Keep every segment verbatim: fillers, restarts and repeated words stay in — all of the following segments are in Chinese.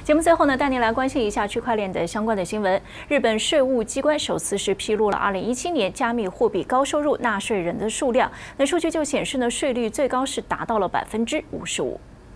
节目最后呢，带您来关心一下区块链的相关的新闻。日本税务机关首次是披露了二零一七年加密货币高收入纳税人的数量，那数据就显示呢，税率最高是达到了百分之五十五。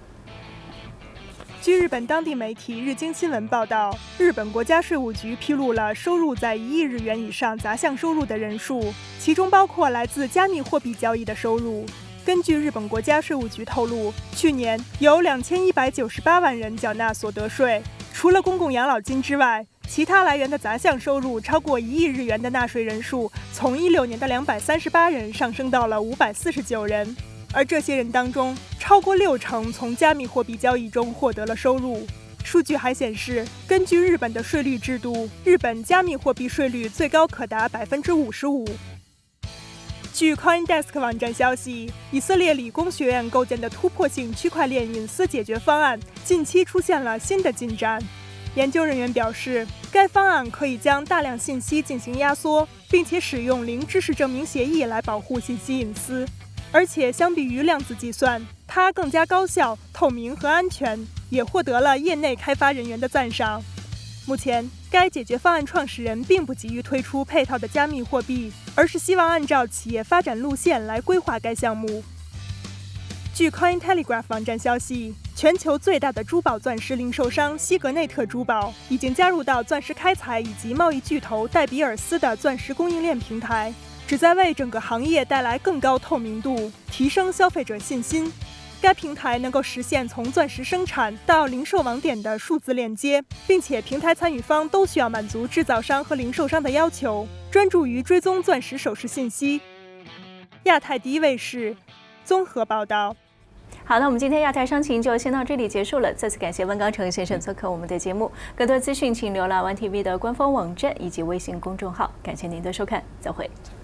据日本当地媒体日经新闻报道，日本国家税务局披露了收入在一亿日元以上杂项收入的人数，其中包括来自加密货币交易的收入。根据日本国家税务局透露，去年有两千一百九十八万人缴纳所得税。除了公共养老金之外，其他来源的杂项收入超过一亿日元的纳税人数，从一六年的两百三十八人上升到了五百四十九人。而这些人当中，超过六成从加密货币交易中获得了收入。数据还显示，根据日本的税率制度，日本加密货币税率最高可达百分之五十五。据 CoinDesk 网站消息，以色列理工学院构建的突破性区块链隐私解决方案近期出现了新的进展。研究人员表示，该方案可以将大量信息进行压缩，并且使用零知识证明协议来保护信息隐私。而且相比于量子计算，它更加高效、透明和安全，也获得了业内开发人员的赞赏。目前，该解决方案创始人并不急于推出配套的加密货币，而是希望按照企业发展路线来规划该项目。据 Cointelegraph 网站消息，全球最大的珠宝钻石零售商西格内特珠宝已经加入到钻石开采以及贸易巨头戴比尔斯的钻石供应链平台，旨在为整个行业带来更高透明度，提升消费者信心。该平台能够实现从钻石生产到零售网点的数字链接，并且平台参与方都需要满足制造商和零售商的要求，专注于追踪钻石首饰信息。亚太第一卫视综合报道。 好，那我们今天亚太商情就先到这里结束了。再次感谢温刚成先生做客我们的节目。更多资讯请浏览 O N E T V 的官方网站以及微信公众号。感谢您的收看，再会。